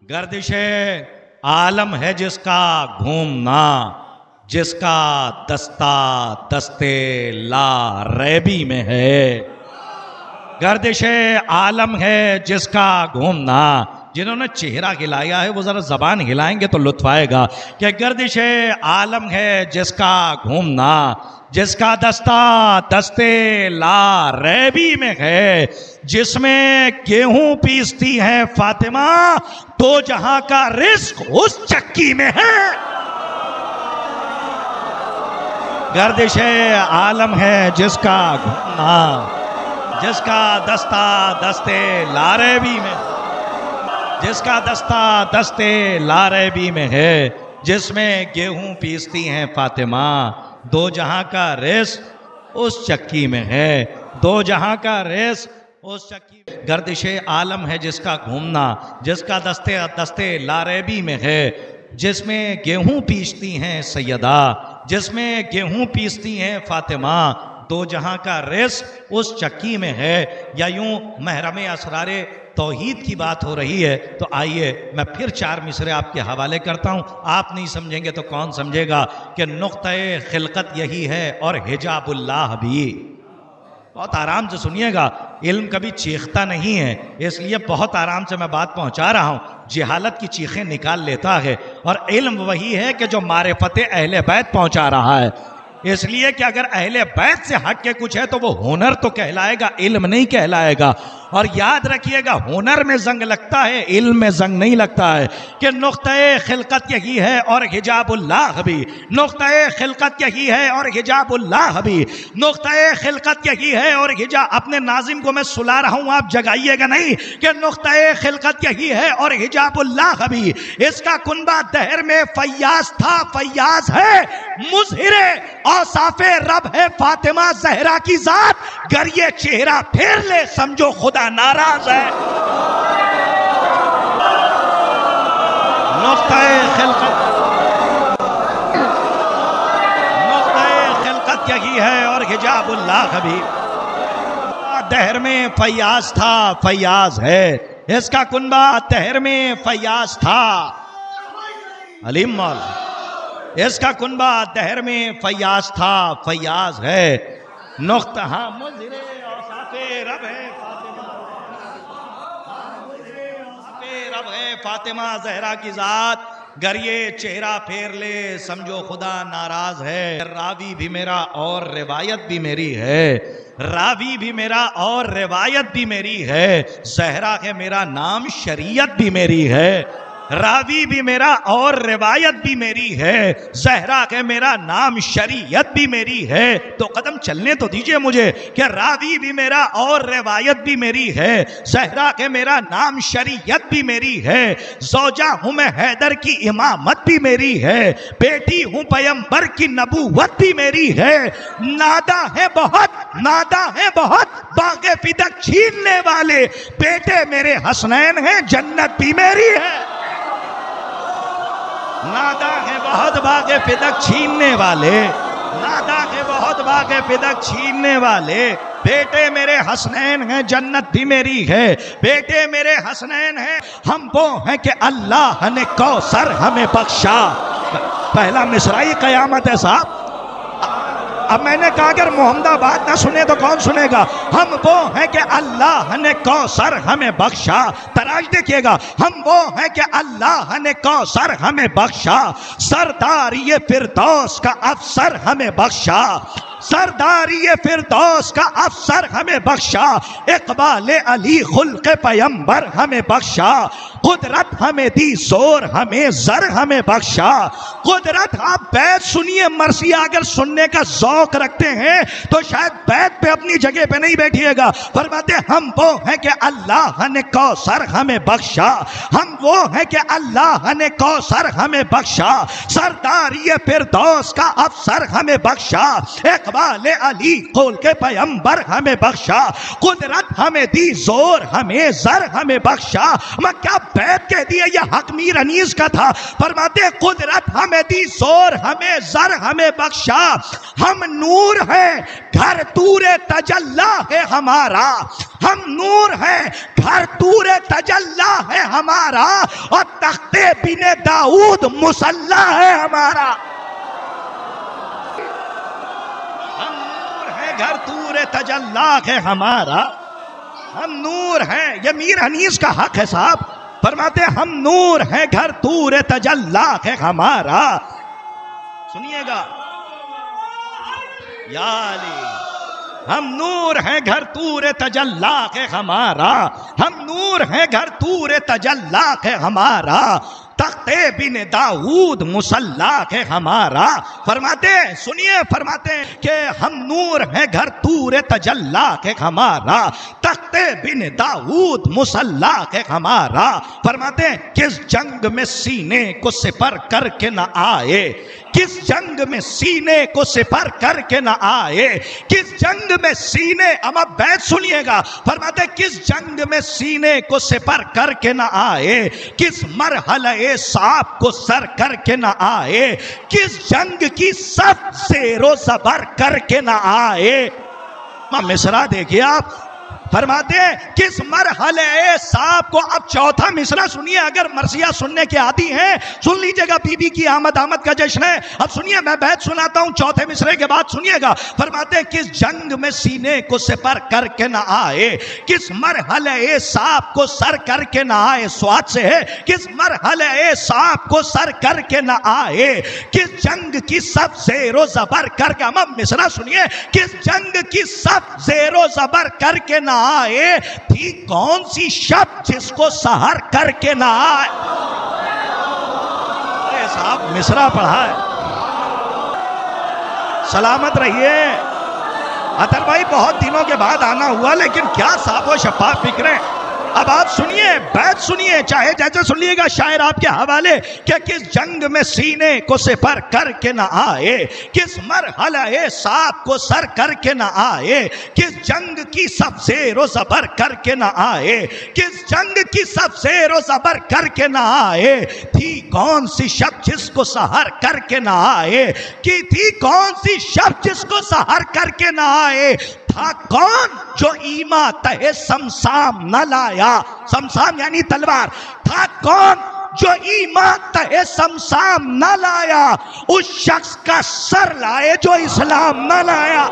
गर्दिश आलम है जिसका घूमना, जिसका दस्ता दस्ते ला रैबी में है। गर्दिश आलम है जिसका घूमना, जिन्होंने चेहरा हिलाया है वो जरा जबान हिलाएंगे तो लुत्फ आएगा कि गर्दिश आलम है जिसका घूमना, जिसका दस्ता दस्ते ला रैबी में है, जिसमें गेहूं पीसती है फातिमा, तो जहां का रिस्क उस चक्की में है। गर्दिश आलम है जिसका घूमना, जिसका दस्ता दस्ते ला रैबी में, जिसका दस्ता दस्ते ला रैबी में है, जिसमें गेहूं पीसती हैं फातिमा, दो जहां का रेस उस चक्की में है, दो जहां का रेस उस चक्की में। गर्दिश आलम है जिसका घूमना, जिसका दस्ते दस्ते लारेबी में है, जिसमें गेहूं पीसती हैं सैयदा, जिसमें गेहूं पीसती हैं फातिमा, दो जहां का रेस उस चक्की में है। या यूं महरम असरारे तौहीद की बात हो रही है तो आइए मैं फिर 4 मिसरे आपके हवाले करता हूं। आप नहीं समझेंगे तो कौन समझेगा कि नुक्ते खिलकत यही है और हिजाबुल्लाह भी। बहुत आराम से सुनिएगा, इल्म कभी चीखता नहीं है, इसलिए बहुत आराम से मैं बात पहुंचा रहा हूं। जहालत की चीखें निकाल लेता है और इल्म वही है कि जो मारिफत अहले बैत पहुंचा रहा है। इसलिए कि अगर अहले बैत से हट के कुछ है तो वो हुनर तो कहलाएगा, इल्म नहीं कहलाएगा। और याद रखिएगा, हुनर में जंग लगता है, इल्म में जंग नहीं लगता है। कि नुक्ते खिलकत यही है और हिजाबुल्लाह भी, नुक्ते खिलकत यही है और हिजाबुल्लाह भी, नुक्ते खिलकत यही है और हिजाब। अपने नाजिम को मैं सुला रहा हूं, आप जगाइएगा नहीं कि नुक्ते खिलकत यही है और हिजाबुल्लाह भी। इसका कुनबा दहर में फैयाज था, फैयाज है, मुजहिरे औसाफे रब है फातिमा जहरा की जात। गर ये चेहरा फेर ले समझो खुदा नाराज है। नुक्ते खिलकत यही है और हिजाबुल्लाह भी। दहर में फैयाज था, फैयाज है, इसका कुनबा दहर में फैयाज था। अलीम मौला, इसका कुनबा दहर में फैयाज था, फैयाज है। नुक्ता हाँ मुजरे औसाफे रब है रब है फातिमा जहरा की जात। गर ये चेहरा फेर ले समझो खुदा नाराज है। रावी भी मेरा और रिवायत भी मेरी है, रावी भी मेरा और रिवायत भी मेरी है। जहरा है मेरा नाम, शरीयत भी मेरी है। रावी भी मेरा और रिवायत भी मेरी है। जहरा के मेरा नाम, शरीयत भी मेरी है। तो कदम चलने तो दीजिए मुझे कि रावी भी मेरा और रिवायत भी मेरी है। जहरा के मेरा नाम, शरीयत भी मेरी है। ज़ौजा हूं मैं हैदर की, इमामत भी मेरी है। बेटी हूं पैगंबर की, नबूवत भी मेरी है। नादा है बहुत, नादा है बहुत, बागे फिदक छीनने वाले बेटे मेरे हसनैन हैं, जन्नत भी मेरी है। नादा है बहुत बागे फिदक छीनने वाले, नादा है बहुत बागे फिदक छीनने वाले बेटे मेरे हसनैन हैं, जन्नत भी मेरी है। बेटे मेरे हसनैन हैं, हम वो हैं कि अल्लाह ने कौसर हमें बख्शा। पहला मिसराई कयामत है साहब। अब मैंने कहा अगर मोहम्मदाबाद ना सुने तो कौन सुनेगा। हम वो हैं कि अल्लाह ने कौसर हमें बख्शा। तराज देखिएगा, हम वो हैं कि अल्लाह ने कौसर हमें बख्शा। सरदारी फिरदौस का अफसर हमें बख्शा, सरदारी फिरदौस का अफसर हमें बख्शा। इकबाल अली खुल्क़े पैगंबर हमें बख्शा। कुदरत हमें दी, जोर हमें जर हमें बख्शा। कुदरत, आप बैत सुनिए, मर्सिया अगर सुनने का शौक रखते हैं तो शायद बैत पे अपनी जगह पे नहीं बैठिएगा। फरमाते हम वो हैं कि अल्लाह ने कौसर हमें बख्शा। हम वो हैं कि अल्लाह ने कौसर हमें बख्शा। सरदारी फिरदौस का अफसर हमें बख्शा। वाले अली खोल के पैगंबर हमें बख्शा, कुदरत हमें दी जोर हमें जर हमें बख्शा। मैं क्या बैत कह दिया, ये हक मीर अनीस का था। फरमाते कुदरत हमें दी जोर हमें जर हमें बख्शा, हम नूर हैं घर तूरे तजल्ला है हमारा, हम नूर हैं घर तूरे तजल्ला है हमारा, और तख्ते बिने दाऊद मुसल्ला है हमारा। हम नूर हैं घर तूरे तजल्ला है हमारा, हम नूर हैं। ये मीर अनीस का हक है साहब। फरमाते हम नूर हैं घर तूरे तजल्ला है हमारा। सुनिएगा या अली, हम नूर हैं घर तूरे तजल्ला है हमारा, हम नूर हैं घर तूरे तजल्ला है हमारा, तख्ते बिन दाऊद मुसल्ला है हमारा। फरमाते सुनिए, फरमाते कि हम नूर हैं घर तूरे तजल्ला है हमारा, तख्ते बिन दाऊद मुसल्ला है हमारा। फरमाते किस जंग में सीने को सिपर करके न आए, किस जंग में सीने को सिपर करके न आए, किस जंग में सीने, अब आप बैत सुनिएगा। फरमाते किस जंग में सीने को सिपर करके न आए, किस मरहले साहब को सर करके न आए, किस जंग की सब ज़ेरो ज़बर करके न आए। मिसरा देखिए आप। फरमाते किस मरहले साहब को, अब चौथा मिसरा सुनिए, अगर मरसिया सुनने के आदी हैं सुन लीजिएगा, बीबी की आमद आमद का जश्न है। अब सुनिए, मैं बैत सुनाता हूं चौथे मिसरे के बाद सुनिएगा। फरमाते किस जंग में सीने को सिपर करके ना आए, किस मरहले साहब को सर करके ना आए, स्वाद से है, किस मरहले साहब को सर करके ना आए, किस जंग की सब ज़ेरो ज़बर करके, अब मिसरा सुनिए, किस जंग की सब ज़ेरो ज़बर करके ना आए, थी कौन सी शब जिसको सहर करके ना आए। अरे साहब मिसरा पढ़ा है। सलामत रहिए। अतर भाई बहुत दिनों के बाद आना हुआ, लेकिन क्या साफ व शफाफ फिक्रें। अब आप सुनिए, बैत सुनिए, चाहे जैसे सुनिएगा शायर आपके हवाले, कि किस जंग में सीने को सिपर करके ना आए, किस मरहले साहब को सर करके ना आए, किस जंग की सब ज़ेरो ज़बर करके ना आए, किस जंग की सब ज़ेरो ज़बर करके ना आए, थी कौन सी शब जिसको सहर करके ना आए, कि थी कौन सी शब जिसको सहर करके ना आए, था कौन जो ईमा तहे समसाम न लाया, समसाम यानी तलवार, था कौन जो ईमा तहे समसाम न लाया, उस शख्स का सर लाए जो इस्लाम न लाया।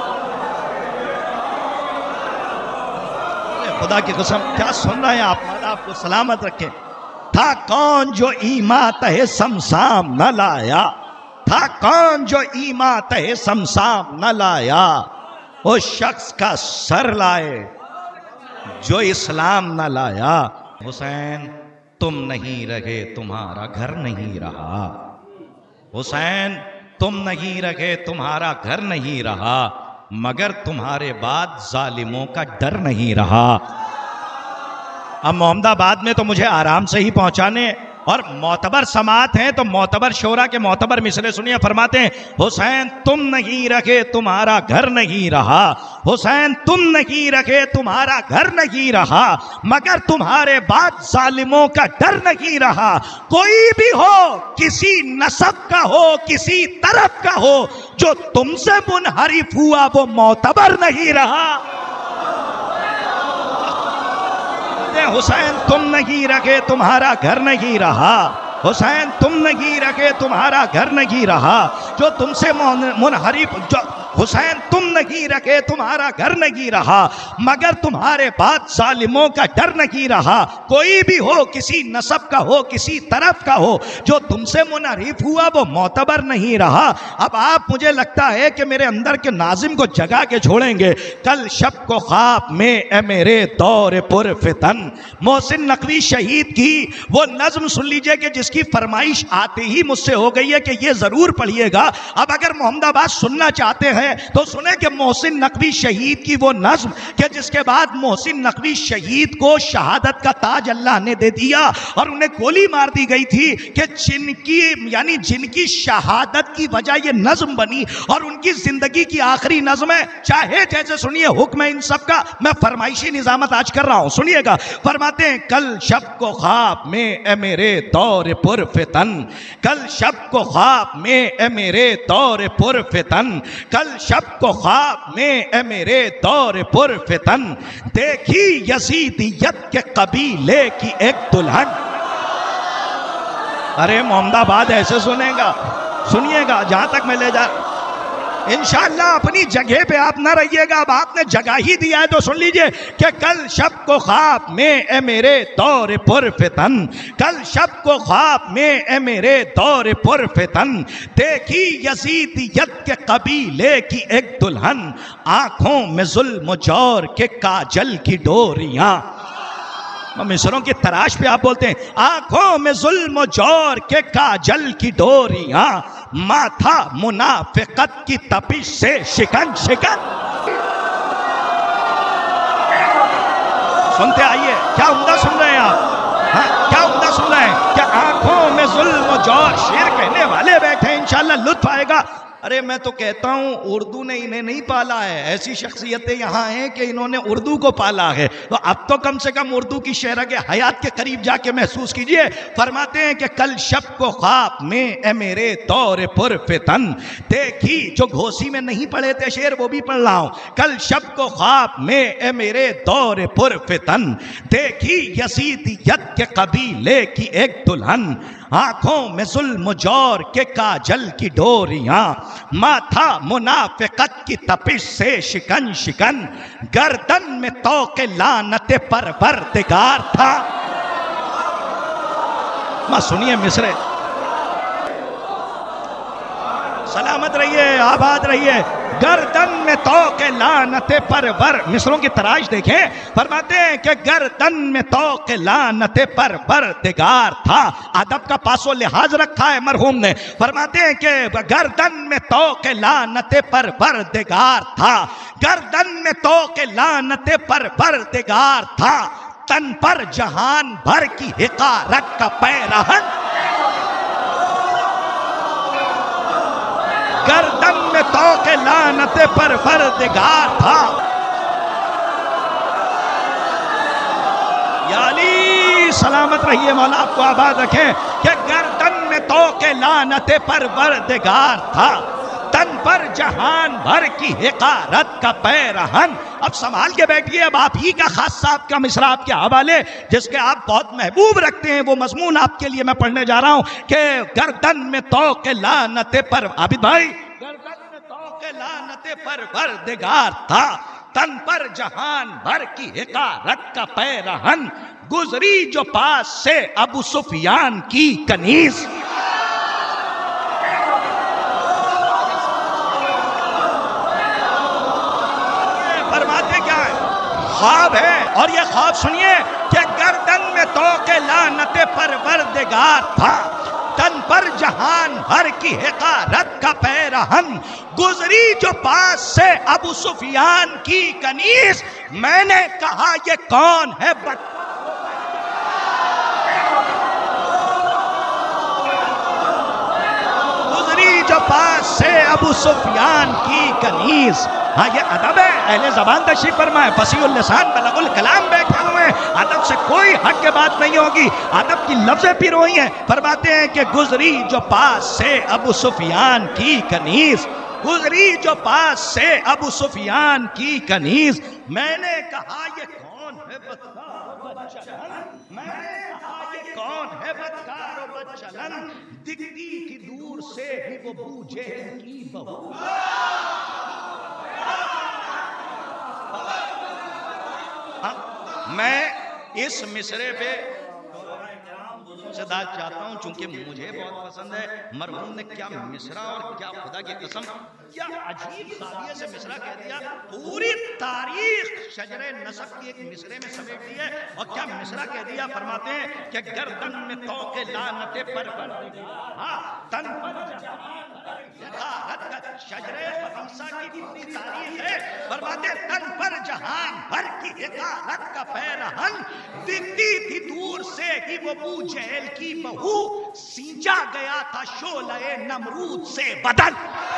खुदा की कसम क्या सुन रहे हैं आप, आपको सलामत रखे। था कौन जो ईमा तहे समसाम न लाया, था कौन जो ईमा तहे समसाम न लाया, उस शख्स का सर लाए जो इस्लाम न लाया। हुसैन तुम नहीं रहे तुम्हारा घर नहीं रहा, हुसैन तुम नहीं रहे तुम्हारा घर नहीं रहा, मगर तुम्हारे बाद जालिमों का डर नहीं रहा। अब मोहम्मदाबाद में तो मुझे आराम से ही पहुंचाने, और मोतबर समात हैं तो मोतबर शोरा के मोतबर मिसरे सुनिए। फरमाते हैं हुसैन तुम नहीं रखे तुम्हारा घर नहीं रहा, हुसैन तुम नहीं रखे तुम्हारा घर नहीं रहा, मगर तुम्हारे बाद जालिमों का डर नहीं रहा। कोई भी हो, किसी नसब का हो, किसी तरफ का हो, जो तुमसे मुनहरिफ हुआ वो मोतबर नहीं रहा। हुसैन तुम नहीं रखे तुम्हारा घर नहीं रहा, हुसैन तुम नहीं रखे तुम्हारा घर नहीं रहा, जो तुमसे मुनहरिफ, जो हुसैन तुम नहीं रखे तुम्हारा घर नहीं रहा, मगर तुम्हारे बाद जालिमों का डर नहीं रहा। कोई भी हो, किसी नसब का हो, किसी तरफ का हो, जो तुमसे मुनहरिफ हुआ वो मोतबर नहीं रहा। अब आप, मुझे लगता है कि मेरे अंदर के नाजिम को जगा के छोड़ेंगे। कल शब को ख्वाब में ए मेरे दौर पुर फितन, मोहसिन नकवी शहीद की वो नज्म सुन लीजिए कि जिसकी फरमाइश आते ही मुझसे हो गई है कि ये जरूर पढ़िएगा। अब अगर मोहम्मदाबाद सुनना चाहते हैं है तो सुने कि मोहसिन नकवी शहीद की वो नज्म कि जिसके बाद मोहसिन नकवी शहीद को शहादत का ताज अल्लाह ने दे दिया और उन्हें गोली मार दी गई थी कि जिनकी शहादत की वजह ये नज्म बनी और उनकी जिंदगी की आखिरी नज्म है। चाहे जैसे सुनिए हुक्म है इन सब का, मैं फरमाइशी निजामत आज कर रहा हूं, सुनिएगा। फरमाते हैं कल शब को ख्वाब में ए मेरे दौर पुरफितन, कल शब को ख्वाब में ए मेरे दौर पुरफितन, कल शब को ख्वाब में ए मेरे दौर पुरफितन, देखी यजीदियत के कबीले की एक दुल्हन। अरे मोहम्मदाबाद ऐसे सुनिएगा जहां तक मैं ले जा, इंशाअल्लाह अपनी जगह पे आप ना रहिएगा। अब आपने जगह ही दिया है तो सुन लीजिए कि कल शब को ख्वाब में ए मेरे दौर पुरफितन, कल शब को ख्वाब में ए मेरे दौर पुरफितन, देखी यजीदियत के कबीले की एक दुल्हन, आंखों में जुल्म जौर के काजल की डोरियां। मिसरों की तराश पे आप बोलते हैं आंखों में जुल्म जौर के काजल की डोरियां, माथा मुनाफिकत की तपिश से शिकन शिकन। सुनते आइए, क्या उम्दा सुन रहे हैं आप? हाँ, क्या उम्दा सुन रहे हैं? क्या आंखों में जुल्म जौर, शेर कहने वाले बैठे हैं, इंशाअल्लाह लुत्फ आएगा। अरे मैं तो कहता हूँ उर्दू ने इन्हें नहीं पाला है, ऐसी शख्सियतें यहाँ हैं कि इन्होंने उर्दू को पाला है। तो अब तो कम से कम उर्दू की शेरा के हयात के करीब जाके महसूस कीजिए। फरमाते हैं कि कल शब को ख्वाब में ए मेरे दौर पुरफितन, देखी, जो घोसी में नहीं पढ़े थे शेर वो भी पढ़ रहा हूँ, कल शब को ख्वाब में ए मेरे दौर पुरफितन, देखी यजीदियत के कबीले की एक दुल्हन, आंखों में जुल्म जौर के काजल की डोरियां, माथा मुनाफिकत की तपिश से शिकन शिकन, गर्दन में तौके लानते परवरदिगार था। मां सुनिए मिसरे, सलामत रहिए, आबाद रहिए। गर्दन में तौके लानते परवर, मिसरों की तराश देखें। फरमाते हैं कि गर्दन में तौके लानते परवरदिगार था। अदब का पासो लिहाज रखा है मरहूम ने। फरमाते हैं कि गर्दन में तौके लानते परवरदिगार था, गर्दन में तौके लानते परवरदिगार था, तन पर जहान भर की हिकारत का पैरहन, गर्दन में तौके लानते परवरदिगार था। यानी सलामत रहिए, मौला आपको आबाद रखे। कि गर्दन में तौके लानते परवरदिगार था, तन पर जहान भर की हिकारत का पैरहन। अब संभाल के बैठिए, अब आप ही का खास साहब का मिसरा आपके हवाले, जिसके आप बहुत महबूब रखते हैं, वो मजमून आपके लिए मैं पढ़ने जा रहा हूं कि गर्दन में तौके लानते पर, आबिद भाई, गर्दन में तौके लानते परवरदिगार था, तन पर जहान भर की हिकारत का पैरहन, गुजरी जो पास से अबू सुफियान की कनीज। ख्वाब है, और ये ख्वाब सुनिए कि गर्दन में तौके लानते परवरदिगार था, तन पर जहान भर की हिकारत का पैरहन, गुजरी जो पास से अबू सुफियान की कनीज। मैंने कहा ये कौन है गुजरी जो पास से अबू सुफियान की कनीज। हाँ, ये अदब है, अहले ज़बान तशरीफ फरमाए, फसीहुल लिसान बलगुल कलाम बैठे हुए हैं, अदब से कोई हट के बात नहीं होगी, अदब की लफ्ज़ें पिरोई हैं। फरमाते हैं कि गुजरी जो पास से अबू सुफियान की कनीज, गुजरी जो पास से अबू सुफियान की कनीज। मैंने कहा ये कौन है मैंने कहा ये कौन है बदकार बदचलन, दिखती की दूर से ही वो बूझे की बहू। मैं इस मिसरे पे सदा चाहता हूं, चूंकि मुझे बहुत पसंद है। मरहूम ने क्या मिसरा और क्या खुदा की कसम, क्या अजीब सादिये से मिसरा कह दिया। पूरी तारीख शजरे नसब की एक मिसरे में समेट दी है, और क्या मिसरा कह दिया। फरमाते हैं कि गर्दन में तौके लानते पर, हाँ, तन पर शजरे हमसा की पूरी तारीफ है। फरमाते तन पर जहान भर की हिकारत का पैरहन, दिखती थी दूर से ही वो अबू जहल की बहू, सींचा गया था शोले नमरूद से बदन।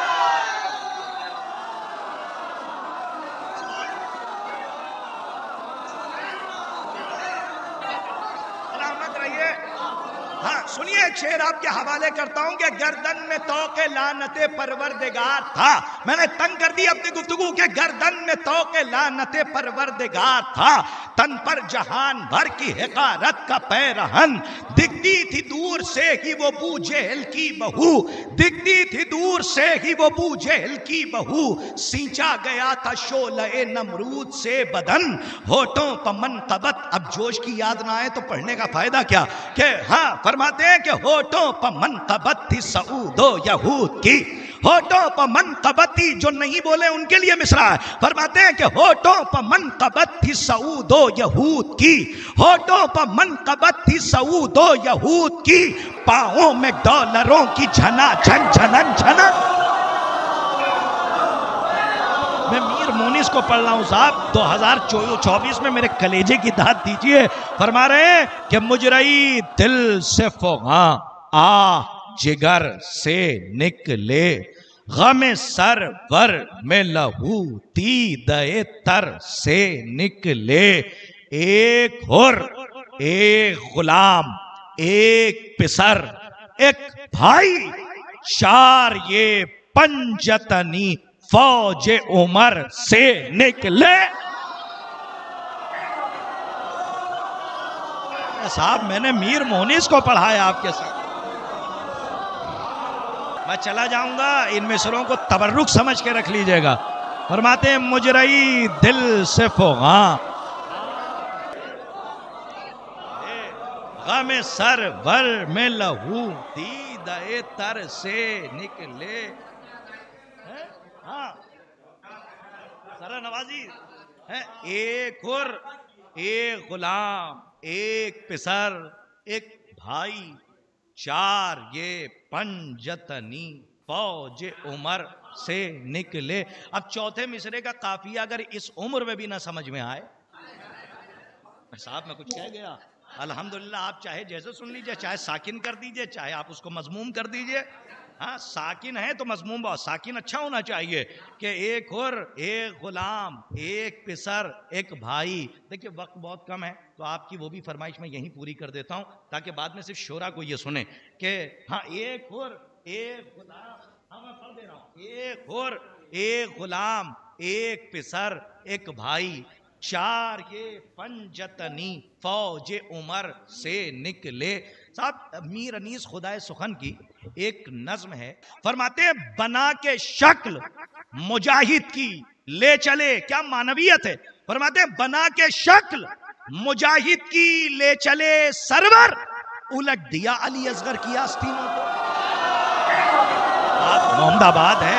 सलामत रहिए। हाँ सुनिए, एक शेर आपके हवाले करता हूं कि गर्दन में तौके लानते परवरदिगार था। मैंने तंग कर दी अपनी गुफ्तगू के गर्दन में तौके लानते परवरदिगार था, तन पर जहान भर की हिकारत का पैरहन, दिखती थी दूर से ही वो अबू जहल की बहू, दिखती थी दूर से ही वो अबू जहल की बहू, सींचा गया था शोले नमरूद से बदन, होठों पर मनकबत। अब जोश की याद ना आए तो पढ़ने का फायदा क्या, कि हाँ फरमाते हैं कि होठों पर मनकबत थी सऊदो यहूद की, होठों पर मनकबत थी, जो नहीं बोले उनके लिए मिसरा है। फरमाते हैं कि होठों पर मनकबत थी सऊदो यहूद की, होठों पर मनकबत थी सऊदो यहूद की, पांवों में डॉलरों की झना झन झनन झनन। मैं मीर मोनिस को पढ़ रहा हूं साहब, 2024 में मेरे कलेजे की दाद दीजिए। फरमा रहे हैं कि मुजरई दिल से फोगा आ जिगर से निकले, गम सर वर में लहू दीदे तर से निकले, एक हुर एक गुलाम एक पिसर एक भाई, चार ये पंजतनी फौज उमर से निकले। साहब मैंने मीर मोनिस को पढ़ाया आपके साथ। मैं चला जाऊंगा, इन मिसरों को तबर्रुक समझ के रख लीजिएगा। फरमाते हैं मुजरई दिल से फोगा गम सर वर में लहू दीदे तर से निकले। हाँ सरा नवाजी है, एक हुर एक गुलाम एक पिसर एक भाई, चार ये पंजतनी फौज उमर से निकले। अब चौथे मिसरे का काफिया अगर इस उम्र में भी ना समझ में आए, साहब मैं कुछ कह गया, अल्हम्दुलिल्लाह आप चाहे जैसे सुन लीजिए, चाहे साकिन कर दीजिए, चाहे आप उसको मजमूम कर दीजिए। हाँ साकिन है तो मजमूम बहुत साकिन अच्छा होना चाहिए कि एक हुर एक गुलाम एक पिसर एक भाई। देखिए वक्त बहुत कम है तो आपकी वो भी फरमाइश मैं यहीं पूरी कर देता हूं ताकि बाद में सिर्फ शोरा को ये सुने कि हाँ एक हुर एक गुलाम, हाँ मैं पढ़ दे रहा हूं, एक हुर एक गुलाम एक पिसर एक भाई, चार ये पंजतनी फौज उमर से निकले। साहब मीर अनीस खुदाए सुखन की एक नज्म है, फरमाते हैं बना के शक्ल मुजाहिद की ले चले, क्या मानवियत है। फरमाते हैं बना के शक्ल मुजाहिद की ले चले सरवर, उलट दिया अली असगर की आस्तीनों को। आप मोहम्मदाबाद है,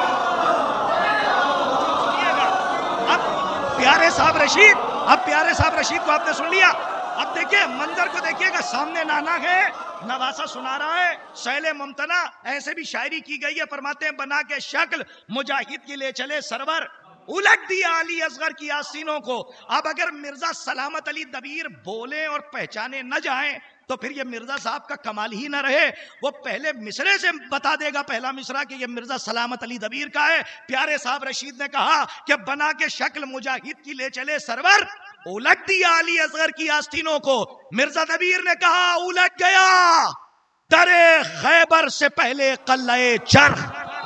प्यारे साहब रशीद, अब प्यारे साहब रशीद को आपने सुन लिया। अब देखिए मंजर को देखिएगा, सामने नाना है, नवासा सुना रहा है, सैले मुमतना, ऐसे भी शायरी की गई है। फरमाते हैं बना के शक्ल मुजाहिद की ले चले सरवर, उलट दिया अली असगर की आसीनों को। अब अगर मिर्जा सलामत अली दबीर बोले और पहचाने न जाएं तो फिर ये मिर्जा साहब का कमाल ही ना रहे। वो पहले मिसरे से बता देगा, पहला मिसरा कि ये मिर्जा सलामत अली दबीर का है। प्यारे साहब रशीद ने कहा कि बना के शक्ल मुजाहिद की ले चले सरवर, उलट दिया अली असगर की आस्तीनों को। मिर्जा दबीर ने कहा उलट गया दरे खैबर से पहले कल्ले चरख।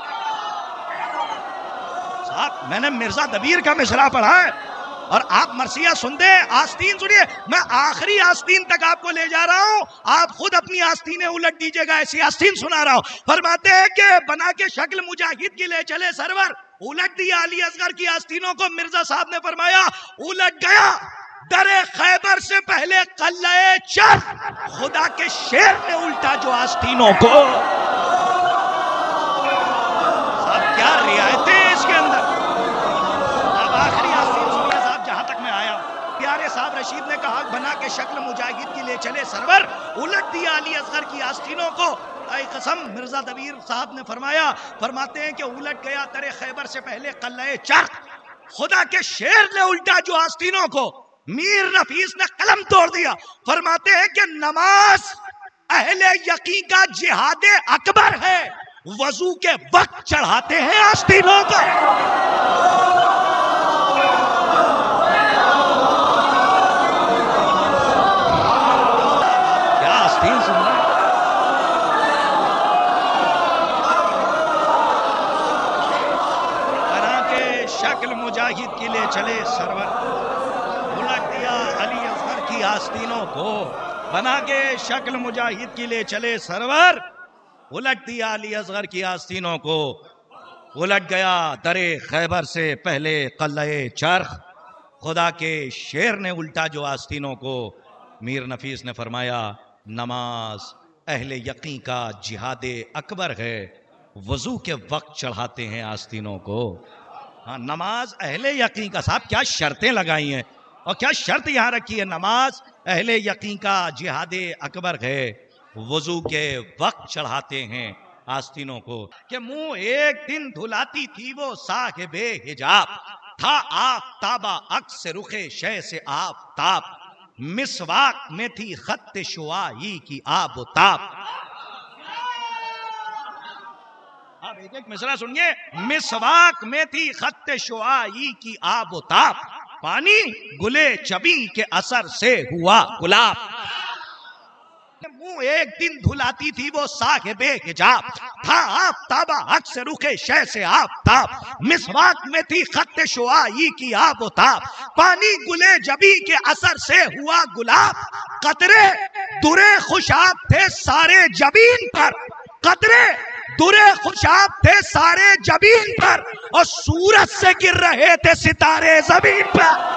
साहब मैंने मिर्जा दबीर का मिसरा पढ़ा है और आप मरसिया सुन दे, आस्तीन सुनिए, मैं आखिरी आस्तीन तक आपको ले जा रहा हूं, आप खुद अपनी आस्तीनें उलट दीजिएगा, ऐसी आस्तीन सुना रहा हूं। फरमाते हैं कि बना के शक्ल मुजाहिद की ले चले सरवर, उलट दिया अली असगर की आस्तीनों को। मिर्जा साहब ने फरमाया उलट गया दरे खैबर से पहले कल्ले चरख, खुदा के शेर ने उल्टा जो आस्तीनों को। साहब क्या रियायतें हैं इसके अंदर। अब आखिरी आस्तीन सुनिए साहब, जहां तक मैं आया। प्यारे साहब रशीद ने कहा बना के शक्ल मुजाहिद की ले चले सरवर, उलट दिया अली असगर की आस्तीनों को। ऐ कसम, मिर्जा दबीर साहब ने फरमाते हैं कि उलट गया तरे खैबर से पहले कल्ले चर्क, खुदा के शेर ने उल्टा जो आस्तीनों को। मीर नफीस ने कलम तोड़ दिया। फरमाते हैं कि नमाज अहले यकीन का जिहादे अकबर है, वजू के वक्त चढ़ाते हैं आस्तीनों का। क्या आस्तीन सुन रहे हैं? बना के शक्ल मुजाहिद की ले चले सरवर, उलट दिया अली असगर की आस्तीनों को। बना के शक्ल मुजाहिद की ले चले सरवर, उलट दिया अली असगर की आस्तीनों को। उलट गया दरे खैबर से पहले कल्ले चरख, खुदा के शेर ने उल्टा जो आस्तीनों को। मीर नफीस ने फरमाया नमाज अहले यकीन का जिहादे अकबर है, वजू के वक्त चढ़ाते हैं आस्तीनों को। हाँ, नमाज अहले यकीन का। साहब क्या शर्तें लगाई हैं और क्या शर्त यहां रखी है। नमाज अहले यकीन का जिहादे अकबर है, वजू के वक्त चढ़ाते हैं आस्तीनों को। कि मुंह एक दिन धुलाती थी वो साहिबे हिजाब, था आफताबा अक्स से रुखे शय से आफताब, मिसवाक में थी खत्ते शुआई की आबताब। अब एक एक मिसरा सुनिए। मिसवाक में थी खत्ते शुआई की आबताब, पानी गुले चबी के असर से हुआ गुलाब। मुंह एक दिन धुलाती थी वो साहिबे हिजाब, था आफताबा हक से रुखे शय से आफताब, मिसवाक में थी खत्ते शुआई की आबताब, पानी गुले जबी के असर से हुआ गुलाब। कतरे दुरे खुशाब थे सारे जबीन पर, कतरे दुरे खुशाब थे सारे जबीन पर, और सूरज से गिर रहे थे सितारे जमीन पर।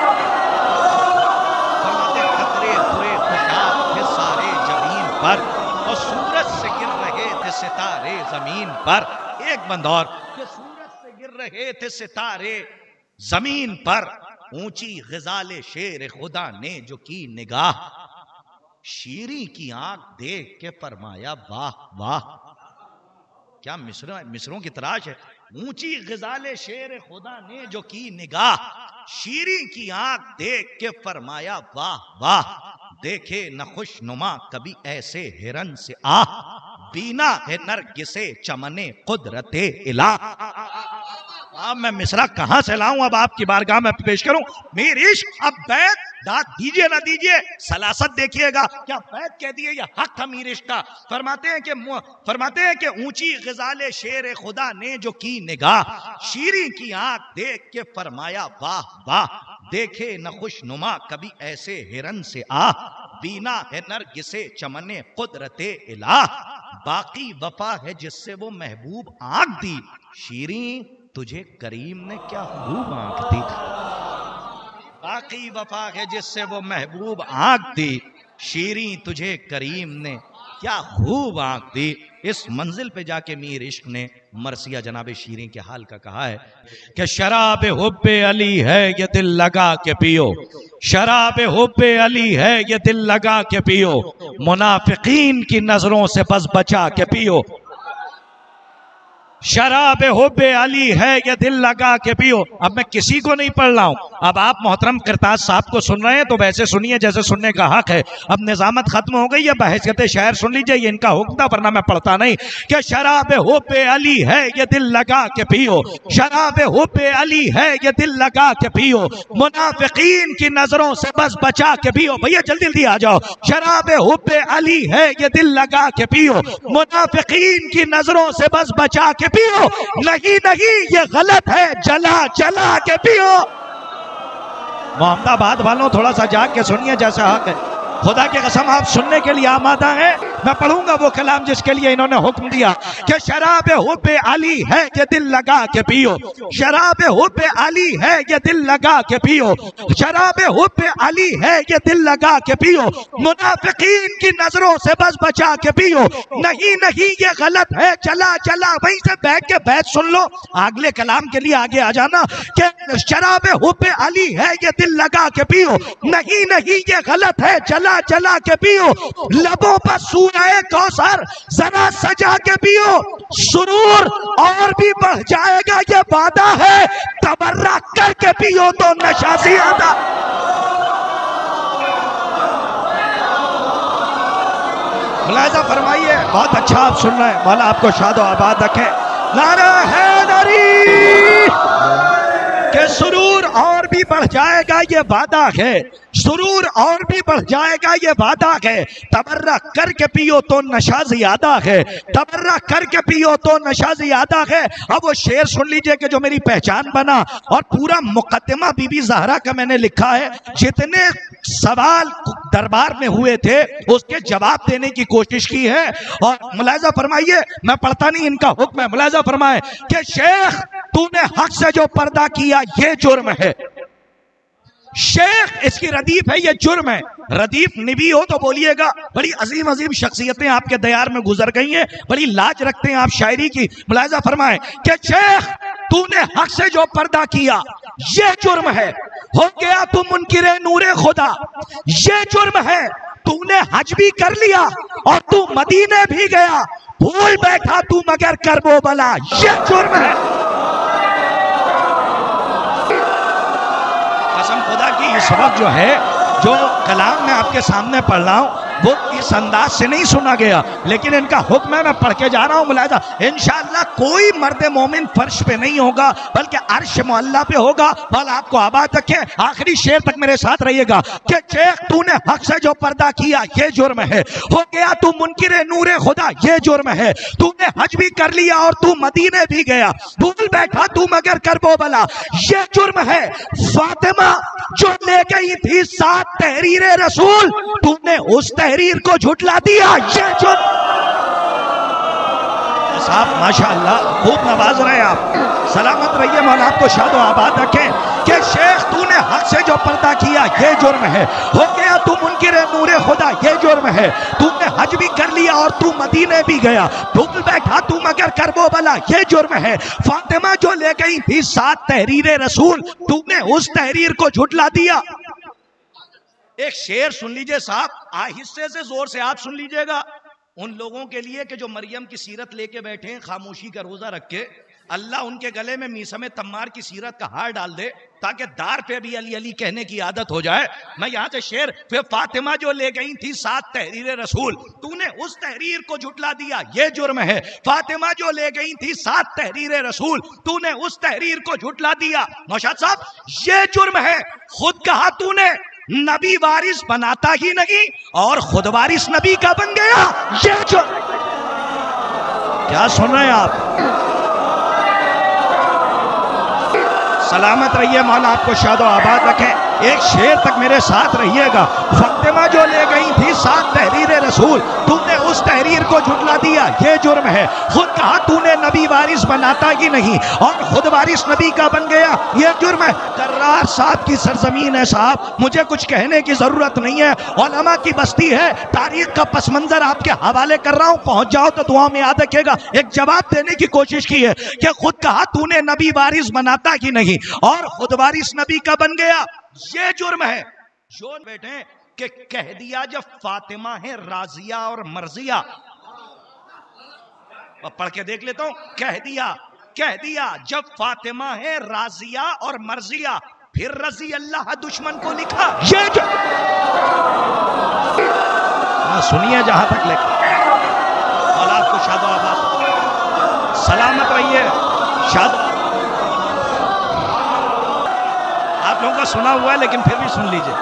पर और सूरज से गिर रहे थे सितारे जमीन पर। एक बंद और कि सूरज से गिर रहे थे सितारे जमीन पर, ऊंची ग़िज़ाले शेर खुदा ने जो की निगाह, शीरी की आंख देख के फरमाया वाह वाह। क्या मिसरों की तराश है। ऊंची ग़िज़ाले शेर खुदा ने जो की निगाह, शीरी की आंख देख के फरमाया वाह वाह। देखे न खुशनुमा कभी ऐसे हिरन से आह, बीना है नरगिसे चमने कुदरते इलाह। अब मैं मिसरा कहां से लाऊं, अब आपकी बारगाह में पेश करूं। मेरी इश्क अब बैत दाद दीजिए ना दीजिए, सलासत देखिएगा। क्या बैत कह दिए या हक था मीर इश्क का। फरमाते हैं कि ऊंची ग़िज़ाले शेर खुदा ने जो की निगाह, शीरी की आंख देख के फरमाया वाह वाह। देखे न खुशनुमा कभी ऐसे हिरन से आह, बीना है नरगिसे चमने कुदरते इलाह। बाकी वफा है जिससे वो महबूब आंख दी, शीरी तुझे करीम ने क्या खूब आंख दी। बाकी वफा है जिससे वो महबूब आंख दी, शीरी तुझे करीम ने क्या खूब आंख दी। इस मंजिल पे जाके मीर इश्क ने मरसिया जनाबे शीरीं के हाल का कहा है कि शराब हुब्बे अली है ये दिल लगा के पियो, शराब हुब्बे अली है ये दिल लगा के पियो, मुनाफिकीन की नजरों से बस बचा के पियो। शराब हुब्बे अली है ये दिल लगा के पियो। अब मैं किसी को नहीं पढ़ रहा हूं, अब आप मोहतरम करताज साहब को सुन रहे हैं तो वैसे सुनिए जैसे सुनने का हक है। अब निजामत खत्म हो गई है, बहसियत शायर सुन लीजिए, ये इनका हुक्म था वरना मैं पढ़ता नहीं। कि शराब हुब्बे अली है ये दिल लगा के पियो, शराब हुब्बे अली है ये दिल लगा के पियो, मुनाफिकीन की नजरों से बस बचा के पियो। भैया जल्दी जल्दी आ जाओ। शराब हुब्बे अली है ये दिल लगा के पियो, मुनाफिकीन की नजरों से बस बचा के पियो। नहीं नहीं ये गलत है, जला जला के पियो। मोहम्मदाबाद वालों थोड़ा सा जाग के सुनिए जैसा हक है। खुदा की कसम आप सुनने के लिए आमादा हैं। मैं पढ़ूंगा वो कलाम जिसके लिए इन्होंने हुक्म दिया कि शराब हुब्ब अली है ये दिल लगा के पियो, शराब हुब्ब अली है ये दिल लगा के पियो, शराब हुब्ब अली है ये दिल लगा के पियो, मुनाफिकीन की नजरों से बस बचा के पियो, नहीं नहीं ये गलत है, चला चला वहीं से बैठ के बैठ सुन लो, अगले कलाम के लिए आगे आ जाना कि शराब हुब्ब अली है ये दिल लगा के पियो, नहीं नहीं ये गलत है, चला चला के पियो, लबों पर सूरह कौसर जरा सजा के पियो, सुरूर और भी बढ़ जाएगा ये वादा है, तबर्रा करके पियो तो नशा ज्यादा। मुलाहिजा फरमाइए, बहुत अच्छा आप सुन रहे हैं, मौला आपको शाद और आबाद रखे। नारा हैदरी के सुरूर और भी बढ़ जाएगा ये वादा है, सुरूर और भी बढ़ जाएगा ये वादा है, तबर्रा करके पियो तो नशा ज्यादा है, तबर्रा करके पियो तो नशा ज्यादा है। अब वो शेर सुन लीजिए कि जो मेरी पहचान बना, और पूरा मुकद्दमा बीबी ज़हरा का मैंने लिखा है, जितने सवाल दरबार में हुए थे उसके जवाब देने की कोशिश की है। और मुलाहिजा फरमाइए, मैं पढ़ता नहीं, इनका हुक्म है, मुलाहिजा फरमाए कि शेख तूने हक से जो पर्दा किया ये जुर्म है, शेख इसकी रदीफ है, ये जुर्म है। रदीफ निबी हो तो बोलिएगा, बड़ी अजीम अजीम शख्सियतें आपके दयार में गुजर गई हैं, बड़ी लाज रखते हैं आप शायरी की। मुलाहिजा फरमाए कि शेख तूने हक से जो पर्दा किया ये जुर्म है, हो गया तू मुनकिरे नूरे खुदा ये जुर्म है, तूने हज भी कर लिया और तू मदीने भी गया, भूल बैठा तू मगर करबो बला ये जुर्म है। कसम खुदा की इस वक्त जो है, जो कलाम मैं आपके सामने पढ़ रहा हूँ वो इस अंदाज से नहीं सुना गया, लेकिन इनका हुक्म है, मैं पढ़ के जा रहा हूँ। मुलाहिजा इंशाअल्लाह कोई मर्द मोमिन फर्श पे नहीं होगा बल्कि अर्श मुअल्ला पे होगा। बल आपको आबाद रखे, आखिरी शेर तक मेरे साथ रहिएगा कि शेख तूने हक से जो पर्दा किया ये जुर्म है, हो गया तू मुनकिरे नूरे खुदा ये जुर्म है, तूने हज भी कर लिया और तू मदीने भी गया, भूल बैठा तू मगर करबो बला ये जुर्म है। फातिमा जो ले गई थी 7 तहरीर रसूल, तूने उस तहरीर को झुटला दिया ये जुर्म। साहब माशाअल्लाह खूब नवाज रहे आप, सलामत रहिए, मौला आपको शाद आबाद रखें कि शेख तूने हक से जो पर्दा किया ये जुर्म है, हो गया तू मुनकिर नूरे खुदा ये जुर्म है, तूने हज भी कर लिया और तू मदीने भी गया, भूल बैठा तू मगर करबो बला ये जुर्म है। फातिमा जो ले गई थी 7 तहरीर रसूल, तूने उस तहरीर को झुटला दिया। एक शेर सुन लीजिए साहब, आहिस्ते से जोर से आप सुन लीजिएगा, उन लोगों के लिए कि जो मरियम की सीरत लेके बैठे हैं खामोशी का रोजा रख के, अल्लाह उनके गले में मीसम तम्मार की सीरत का हार डाल दे ताकि दार पे भी अली अली कहने की आदत हो जाए। मैं यहाँ से शेर, फिर फातिमा जो ले गई थी 7 तहरीर रसूल, तूने उस तहरीर को झुटला दिया ये जुर्म है। फातिमा जो ले गई थी 7 तहरीर रसूल, तूने उस तहरीर को झुटला दिया। नौशाद साहब ये जुर्म है, खुद कहा तूने नबी वारिस बनाता ही नहीं और खुद वारिस नबी का बन गया ये जुर्म। क्या सुन रहे हैं आप? सलामत रहिए, मौला आपको शादो आबाद रखे। एक शेर तक मेरे साथ रहिएगा। फातिमा जो ले गई थी 7 तहरीर रसूल, तूने उस तहरीर को झुटला दिया ये जुर्म है। खुद कहा तूने नबी वारिस बनाता ही नहीं और खुद वारिस नबी का बन गया ये जुर्म है। कर्रार साहब की सरजमीन है साहब, मुझे कुछ कहने की जरूरत नहीं है, उलमा की बस्ती है, तारीख का पस मंजर आपके हवाले कर रहा हूँ, पहुंच जाओ तो दुआ में याद रखेगा। एक जवाब देने की कोशिश की है कि खुद कहा तूने नबी वारिस बनाता ही नहीं और खुद वारिस नबी का बन गया ये जुर्म है। जो बेटे कि कह दिया जब फातिमा है राजिया और मर्जिया, पढ़ के देख लेता हूं, कह दिया जब फातिमा है राजिया और मर्जिया, फिर रजी अल्लाह दुश्मन को लिखा ये सुनिए जहां तक लिखा। और आपको शादो आबाद, सलामत रहिए, शादो। आप लोगों का सुना हुआ है लेकिन फिर भी सुन लीजिए।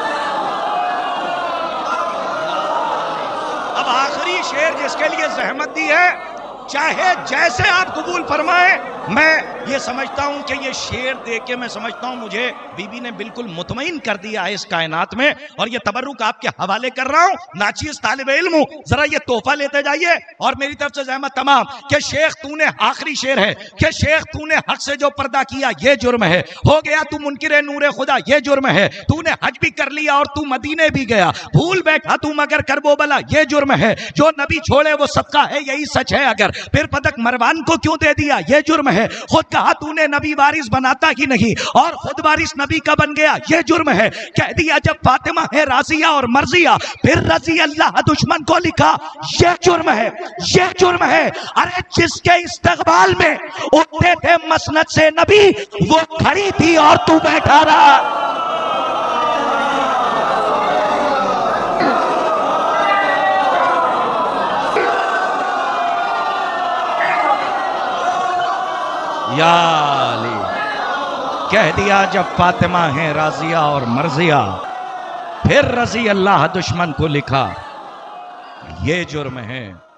अब आखिरी शेर जिसके लिए जहमत दी है, चाहे जैसे आप कबूल फरमाएं। मैं ये समझता हूं कि ये शेर देख के मैं समझता हूं मुझे बीबी ने बिल्कुल मुतमईन कर दिया है इस कायनात में, और ये तबर्रुक आपके हवाले कर रहा हूं। नाचीज तालिब इल्म हूं, जरा ये तोहफा लेते जाइए और मेरी तरफ से जहमत तमाम कि शेख तूने, आखिरी शेर है कि शेख तूने हक से जो पर्दा किया ये जुर्म है, हो गया तू मुनकिर नूरे खुदा ये जुर्म है, तूने हज भी कर लिया और तू मदीने भी गया, भूल बैठा तू मगर करबोबला ये जुर्म है, जो नबी छोड़े वो सदका है यही सच है, अगर फिर पदक मरवान को क्यों दे दिया ये जुर्म है, खुद कहा तूने नबी वारिस बनाता ही नहीं और खुद वारिस नबी का बन गया ये जुर्म है, कह दिया जब फातिमा है राजिया और मर्जिया फिर रजी अल्लाह दुश्मन को लिखा ये जुर्म है, ये जुर्म है। अरे जिसके इस्तकबाल में उठते थे मसनद से नबी वो खड़ी थी और तू बैठा रहा। या अली, कह दिया जब फातिमा है राजिया और मर्जिया फिर रजी अल्लाह दुश्मन को लिखा ये जुर्म है।